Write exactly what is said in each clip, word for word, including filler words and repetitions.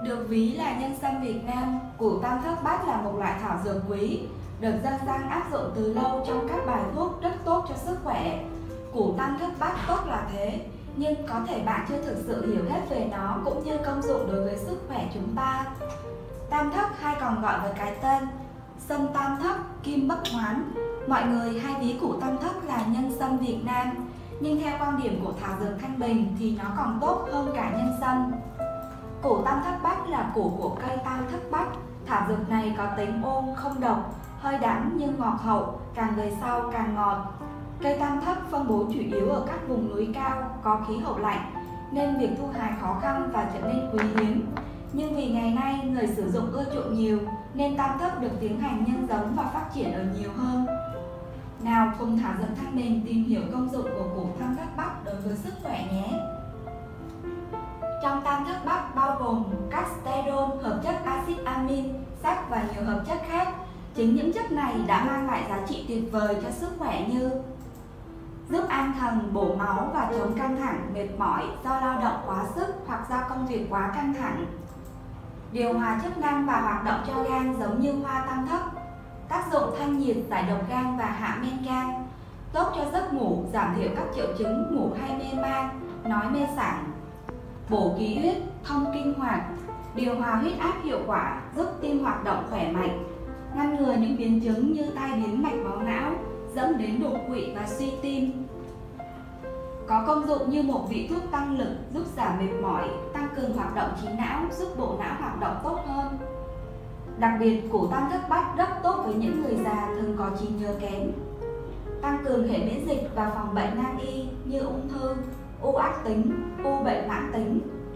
Được ví là nhân sâm Việt Nam, củ tam thất bát là một loại thảo dược quý, được dân gian áp dụng từ lâu trong các bài thuốc rất tốt cho sức khỏe. Củ tam thất bát tốt là thế, nhưng có thể bạn chưa thực sự hiểu hết về nó cũng như công dụng đối với sức khỏe chúng ta. Tam thất hay còn gọi với cái tên sâm tam thất, kim bất hoán. Mọi người hay ví củ tam thất là nhân sâm Việt Nam, nhưng theo quan điểm của thảo dược Thanh Bình thì nó còn tốt hơn cả nhân sâm. Củ tam thất bát là củ của cây tam thất bát. Thảo dược này có tính ôn không độc, hơi đắng nhưng ngọt hậu, càng về sau càng ngọt. Cây tam thất phân bố chủ yếu ở các vùng núi cao có khí hậu lạnh, nên việc thu hái khó khăn và trở nên quý hiếm. Nhưng vì ngày nay người sử dụng ưa chuộng nhiều, nên tam thất được tiến hành nhân giống và phát triển ở nhiều hơn. Nào cùng thảo dược Thanh Bình tìm hiểu công dụng của củ tam thất bát đối với sức khỏe nhé. Trong tam thất bát bao gồm các sterol, hợp chất axit amin, sắt và nhiều hợp chất khác. Chính những chất này đã mang lại giá trị tuyệt vời cho sức khỏe như giúp an thần, bổ máu và chống căng thẳng, mệt mỏi do lao động quá sức hoặc do công việc quá căng thẳng. Điều hòa chức năng và hoạt động cho gan giống như hoa tam thất. Tác dụng thanh nhiệt, giải độc gan và hạ men gan. Tốt cho giấc ngủ, giảm thiểu các triệu chứng ngủ hay mê man, nói mê sảng. Bổ khí huyết, thông kinh hoạt. Điều hòa huyết áp hiệu quả, giúp tim hoạt động khỏe mạnh, ngăn ngừa những biến chứng như tai biến mạch máu não, dẫn đến đột quỵ và suy tim. Có công dụng như một vị thuốc tăng lực, giúp giảm mệt mỏi, tăng cường hoạt động trí não, giúp bộ não hoạt động tốt hơn. Đặc biệt, củ tam thất bát rất tốt với những người già thường có trí nhớ kém. Tăng cường hệ miễn dịch và phòng bệnh nan y như ung thư, u ác tính, u bệnh mãn tính.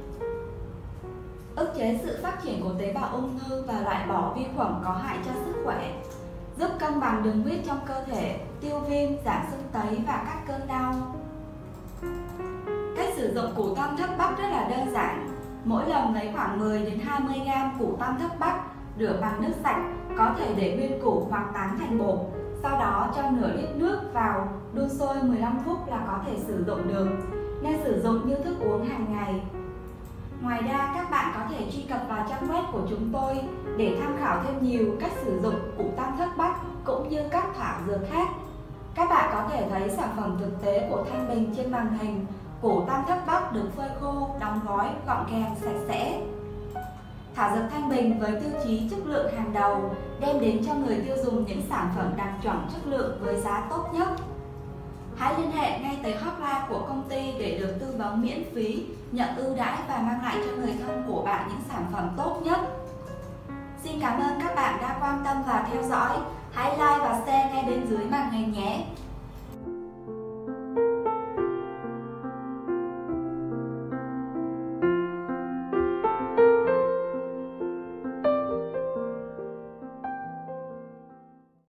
Ức chế sự phát triển của tế bào ung thư và loại bỏ vi khuẩn có hại cho sức khỏe. Giúp cân bằng đường huyết trong cơ thể, tiêu viêm, giảm sưng tấy và các cơn đau. Cách sử dụng củ tam thất bát rất là đơn giản. Mỗi lần lấy khoảng mười đến hai mươi gam củ tam thất bát, rửa bằng nước sạch, có thể để nguyên củ hoặc tán thành bột. Sau đó cho nửa lít nước vào, đun sôi mười lăm phút là có thể sử dụng được. Nên sử dụng như thức uống hàng ngày. Ngoài ra, các bạn có thể truy cập vào trang web của chúng tôi để tham khảo thêm nhiều cách sử dụng củ tam thất bát cũng như các thảo dược khác. Các bạn có thể thấy sản phẩm thực tế của Thanh Bình trên màn hình. Củ tam thất bát được phơi khô, đóng gói, gọn gàng, sạch sẽ. Thảo dược Thanh Bình với tiêu chí chất lượng hàng đầu đem đến cho người tiêu dùng những sản phẩm đạt chuẩn chất lượng với giá tốt nhất. Hãy liên hệ ngay tới hotline của công ty để được tư vấn miễn phí, nhận ưu đãi và mang lại cho người thân của bạn những sản phẩm tốt nhất. Xin cảm ơn các bạn đã quan tâm và theo dõi. Hãy like và share ngay bên dưới màn hình nhé.